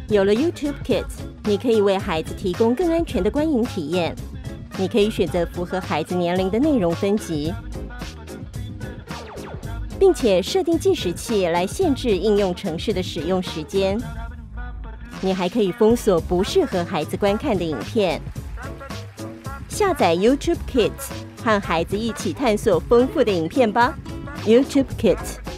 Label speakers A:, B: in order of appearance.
A: 有了 YouTube Kids， 你可以为孩子提供更安全的观影体验。你可以选择符合孩子年龄的内容分级，并且设定计时器来限制应用程式的使用时间。你还可以封锁不适合孩子观看的影片。下载 YouTube Kids， 和孩子一起探索丰富的影片吧。YouTube Kids。